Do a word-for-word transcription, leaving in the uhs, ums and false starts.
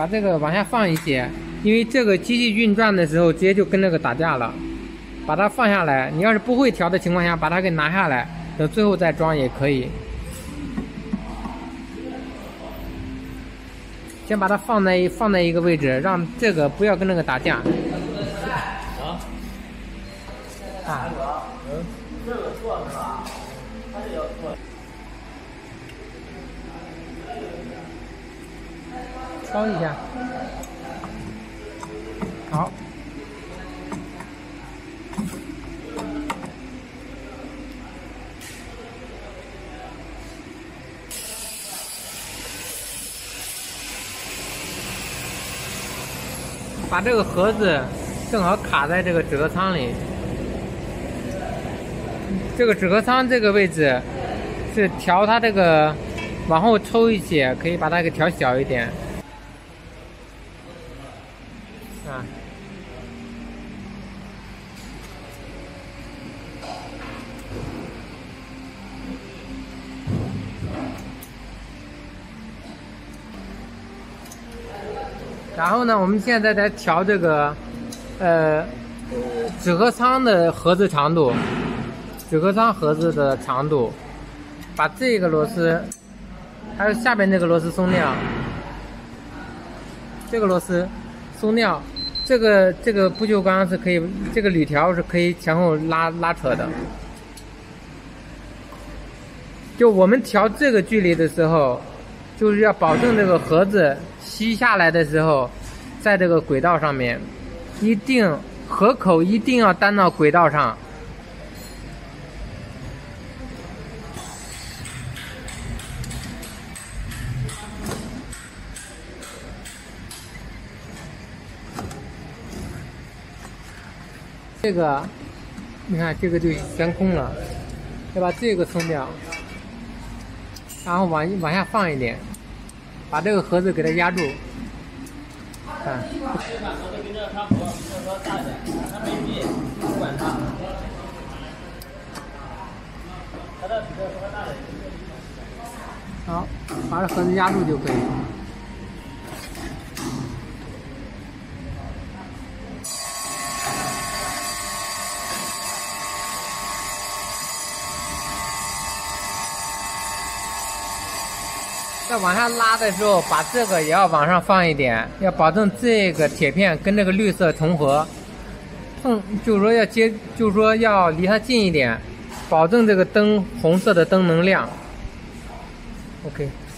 把这个往下放一些，因为这个机器运转的时候直接就跟这个打架了。把它放下来，你要是不会调的情况下，把它给拿下来，等最后再装也可以。先把它放在放在一个位置，让这个不要跟那个打架。啊。啊。嗯，这个做是吧？它这要做。敲一下。好。把这个盒子正好卡在这个纸壳仓里，这个纸壳仓这个位置是调它这个往后抽一些，可以把它给调小一点啊。然后呢，我们现在在调这个，呃，纸壳仓的盒子长度，纸壳仓盒子的长度，把这个螺丝，还有下边这个螺丝松掉，这个螺丝松掉，这个这个不锈钢是可以，这个铝条是可以前后拉拉扯的。就我们调这个距离的时候，就是要保证这个盒子吸下来的时候，在这个轨道上面，一定盒口一定要单到轨道上。这个，你看这个就悬空了，要把这个松掉，然后往往下放一点。把这个盒子给它压住，看。好，把这盒子压住就可以。在往下拉的时候，把这个也要往上放一点，要保证这个铁片跟这个绿色重合。碰，就是说要接，就是说要离它近一点，保证这个灯红色的灯能亮。OK。